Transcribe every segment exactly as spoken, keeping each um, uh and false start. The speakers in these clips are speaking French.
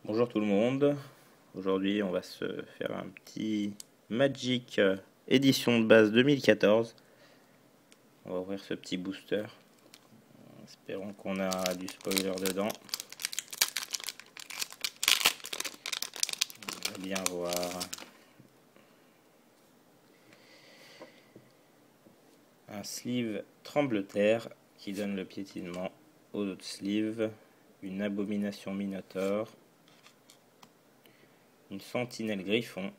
Bonjour tout le monde, aujourd'hui on va se faire un petit Magic euh, édition de base deux mille quatorze. On va ouvrir ce petit booster, espérons qu'on a du spoiler dedans. On va bien voir un sleeve trembleterre qui donne le piétinement aux autres sleeves, une abomination minotaure, une sentinelle griffon,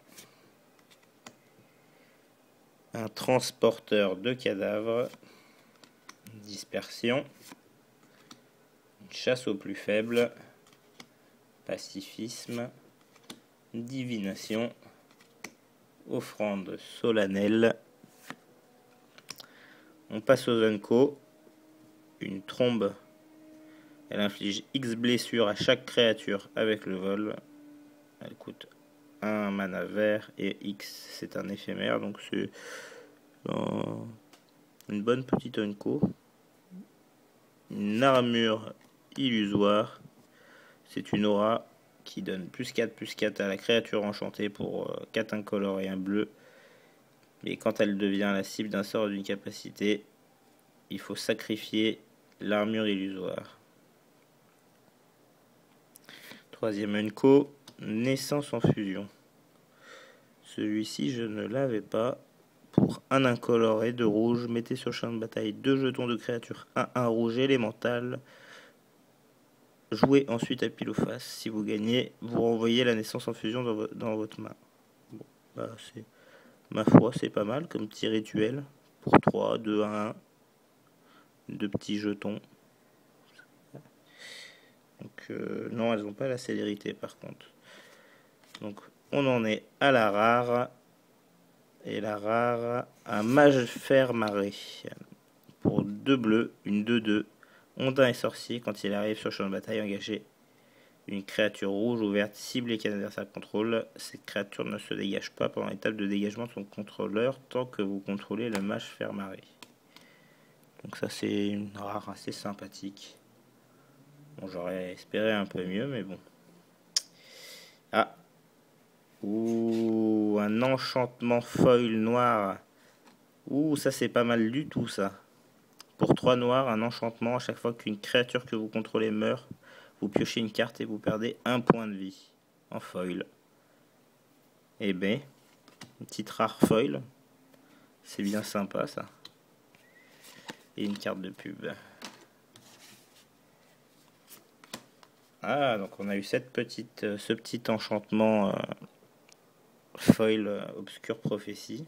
un transporteur de cadavres, dispersion, une chasse au plus faible, pacifisme, divination, offrande solennelle. On passe aux Unco, une trombe, elle inflige X blessures à chaque créature avec le vol, elle coûte un mana vert et X c'est un éphémère, donc c'est une bonne petite Unco. Une armure illusoire, c'est une aura qui donne plus quatre plus quatre à la créature enchantée pour quatre incolores et un bleu. Et quand elle devient la cible d'un sort d'une capacité, il faut sacrifier l'armure illusoire. Troisième Unco, naissance en fusion. Celui-ci je ne l'avais pas. Pour un incolore et deux rouges, mettez sur le champ de bataille deux jetons de créature un un rouge élémental. Jouez ensuite à pile ou face. Si vous gagnez, vous renvoyez la naissance en fusion dans, vo dans votre main. Bon, bah c'est, ma foi, c'est pas mal comme petit rituel. Pour trois, deux, un, deux petits jetons. Donc euh, non, elles n'ont pas la célérité par contre. Donc on en est à la rare. Et la rare, un mage fer marée. Pour deux bleus, une deux deux. Ondin et sorcier, quand il arrive sur le champ de bataille, engagez une créature rouge ou verte ciblée qu'un adversaire contrôle. Cette créature ne se dégage pas pendant l'étape de dégagement de son contrôleur tant que vous contrôlez le mage fer marée. Donc ça c'est une rare assez sympathique. Bon, j'aurais espéré un peu mieux, mais bon. Ah, ouh, un enchantement foil noir. Ouh, ça c'est pas mal du tout ça. Pour trois noirs, un enchantement, à chaque fois qu'une créature que vous contrôlez meurt, vous piochez une carte et vous perdez un point de vie en foil. Eh ben, une petite rare foil. C'est bien sympa ça. Et une carte de pub. Ah, donc on a eu cette petite, euh, ce petit enchantement euh, foil euh, obscure prophétie.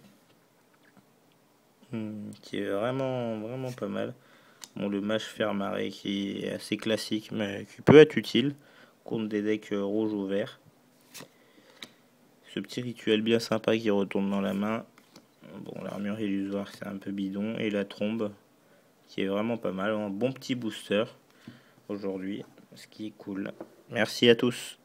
Hmm, qui est vraiment, vraiment pas mal. Bon, le mage fer marée qui est assez classique, mais qui peut être utile contre des decks rouges ou verts. Ce petit rituel bien sympa qui retourne dans la main. Bon, l'armure illusoire c'est un peu bidon. Et la trombe qui est vraiment pas mal. Un bon petit booster aujourd'hui, ce qui est cool. Merci à tous.